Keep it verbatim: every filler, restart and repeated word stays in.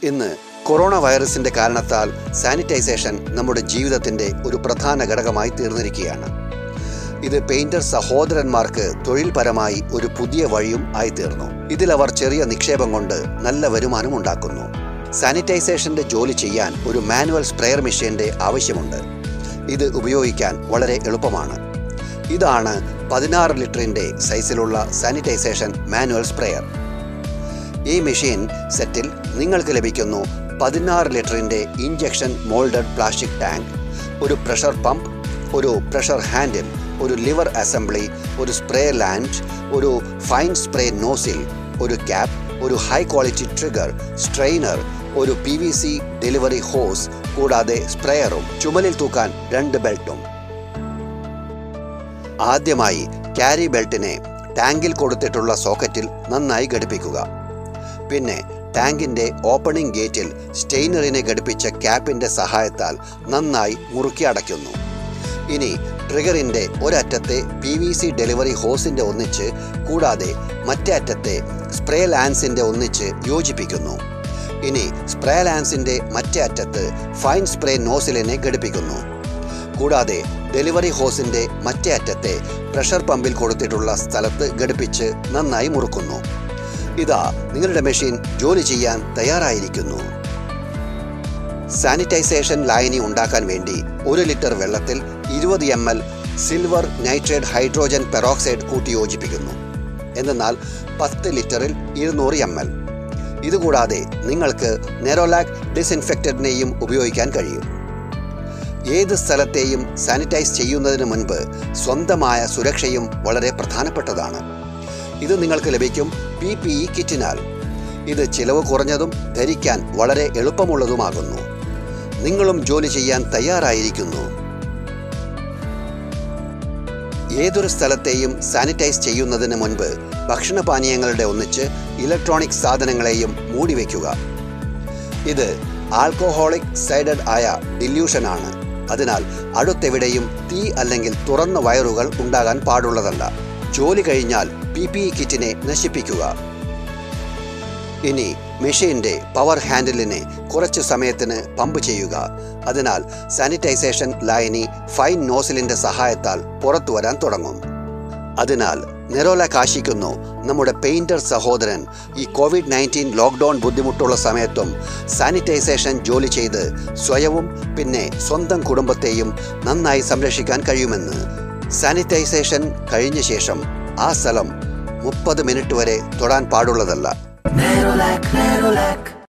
ഇന്ന് കൊറോണ വൈറസിന്റെ കാരണത്താൽ സാനിറ്റൈസേഷൻ നമ്മുടെ ജീവിതത്തിന്റെ ഒരു പ്രധാന ഘടകമായി തീർന്നിരിക്കുകയാണ്. ഇത് പെയിന്റർ സഹോദരന്മാർക്ക് തൊഴിൽപരമായി ഒരു പുതിയ വഴിയും ആയിത്തീർന്നു. ഇതിലവർ ചെറിയ നിക്ഷേപം കൊണ്ട് നല്ല വരുമാനം ഉണ്ടാക്കുന്നു. സാനിറ്റൈസേഷന്റെ ജോലി ചെയ്യാൻ ഒരു മാനുവൽ സ്പ്രെയർ മെഷീന്റെ ആവശ്യമുണ്ട്. ഇത് ഉപയോഗിക്കാൻ വളരെ എളുപ്പമാണ്. ഇതാണ് പതിനാറ് ലിറ്ററിന്റെ സൈസിലുള്ള സാനിറ്റൈസേഷൻ മാനുവൽ സ്പ്രെയർ. ഈ മെഷീൻ സെറ്റിൽ നിങ്ങൾക്ക് ലഭിക്കുന്നു പതിനാറ് ലിറ്ററിന്റെ ഇഞ്ചക്ഷൻ മോൾഡഡ് പ്ലാസ്റ്റിക് ടാങ്ക്, ഒരു പ്രഷർ പമ്പ്, ഒരു പ്രഷർ ഹാൻഡിൽ, ഒരു ലിവർ അസംബ്ലി, ഒരു സ്പ്രേ ലാൻഡ്, ഒരു ഫൈൻ സ്പ്രേ നോസിൽ, ഒരു ക്യാപ്പ്, ഒരു ഹൈ ക്വാളിറ്റി ട്രിഗർ, സ്ട്രെയിനർ, ഒരു P V C delivery hose, കൂടാതെ സ്പ്രെയറും ചുമലിൽ തൂക്കാൻ രണ്ട് ബെൽറ്റും. ആദ്യമായി ക്യാരി ബെൽറ്റിനെ ടാങ്കിൽ കൊടുത്തിട്ടുള്ള സോക്കറ്റിൽ നന്നായി ഘടിപ്പിക്കുക. പിന്നെ ടാങ്കിന്റെ ഓപ്പണിംഗ് ഗേറ്റിൽ സ്റ്റെയിനറിനെ ഘടിപ്പിച്ച ക്യാപ്പിന്റെ സഹായത്താൽ നന്നായി മുറുക്കി അടയ്ക്കുന്നു. ഇനി ട്രിഗറിന്റെ ഒരറ്റത്തെ പി വി സി ഡെലിവറി ഹോസിന്റെ ഒന്നിച്ച് കൂടാതെ മറ്റേ അറ്റത്തെ സ്പ്രേ ലാൻസിന്റെ ഒന്നിച്ച് യോജിപ്പിക്കുന്നു. ഇനി സ്പ്രേ ലാൻസിന്റെ മറ്റേ അറ്റത്ത് ഫൈൻ സ്പ്രേ നോസിലിനെ ഘടിപ്പിക്കുന്നു. കൂടാതെ ഡെലിവറി ഹോസിന്റെ മറ്റേ അറ്റത്തെ പ്രഷർ പമ്പിൽ കൊടുത്തിട്ടുള്ള സ്ഥലത്ത് ഘടിപ്പിച്ച് നന്നായി മുറുക്കുന്നു. ഇതാ നിങ്ങളുടെ മെഷീൻ ജോലി ചെയ്യാൻ തയ്യാറായിരിക്കുന്നു. സാനിറ്റൈസേഷൻ ലായനി ഉണ്ടാക്കാൻ വേണ്ടി ഒരു ലിറ്റർ വെള്ളത്തിൽ ഇരുപത് M L silver nitrate hydrogen peroxide കൂട്ടി യോജിപ്പിക്കുന്നു. എന്നാൽ പത്ത് ലിറ്ററിൽ ഇരുന്നൂറ് എം എൽ. ഇതുകൂടാതെ നിങ്ങൾക്ക് നെറോലാക് ഡിസ്ഇൻഫെക്റ്റന്റിനെയും ഉപയോഗിക്കാൻ കഴിയും. ഏത് സ്ഥലത്തെയും സാനിറ്റൈസ് ചെയ്യുന്നതിന് മുൻപ് സ്വന്തമായ സുരക്ഷയും വളരെ പ്രധാനപ്പെട്ടതാണ്. ഇത് നിങ്ങൾക്ക് ലഭിക്കും പി പി ഇ കിറ്റിനാൽ. ഇത് ചിലവ് കുറഞ്ഞതും ധരിക്കാൻ വളരെ എളുപ്പമുള്ളതുമാകുന്നു. നിങ്ങളും ജോലി ചെയ്യാൻ തയ്യാറായിരിക്കുന്നു. ഏതൊരു സ്ഥലത്തെയും സാനിറ്റൈസ് ചെയ്യുന്നതിന് മുൻപ് ഭക്ഷണപാനീയങ്ങളുടെ ഒന്നിച്ച് ഇലക്ട്രോണിക് സാധനങ്ങളെയും മൂടിവെക്കുക. ഇത് ആൽക്കഹോളിക് സൈഡഡ് ആയ ഡില്യൂഷനാണ്. അതിനാൽ അടുത്തെവിടെയും തീ അല്ലെങ്കിൽ തുറന്ന വയറുകൾ ഉണ്ടാകാൻ പാടുള്ളതല്ല. ജോലി കഴിഞ്ഞാൽ പി പി ഇ കിറ്റിനെ നശിപ്പിക്കുക. ഇനി മെഷീന്റെ പവർ ഹാൻഡിലിനെ കുറച്ചു സമയത്തിന് പമ്പ് ചെയ്യുക. അതിനാൽ സാനിറ്റൈസേഷൻ ലായനി ഫൈൻ നോസിലിന്റെ സഹായത്താൽ പുറത്തു വരാൻ തുടങ്ങും. അതിനാൽ നെറോലാക് ആശിക്കുന്നു നമ്മുടെ പെയിന്റർ സഹോദരൻ ഈ കോവിഡ് നയൻറ്റീൻ ലോക്ക്ഡൗൺ ബുദ്ധിമുട്ടുള്ള സമയത്തും സാനിറ്റൈസേഷൻ ജോലി ചെയ്ത് സ്വയവും പിന്നെ സ്വന്തം കുടുംബത്തെയും നന്നായി സംരക്ഷിക്കാൻ കഴിയുമെന്ന്. സാനിറ്റൈസേഷൻ കഴിഞ്ഞ ശേഷം ആ സ്ഥലം മുപ്പത് മിനിറ്റ് വരെ തൊടാൻ പാടുള്ളതല്ല.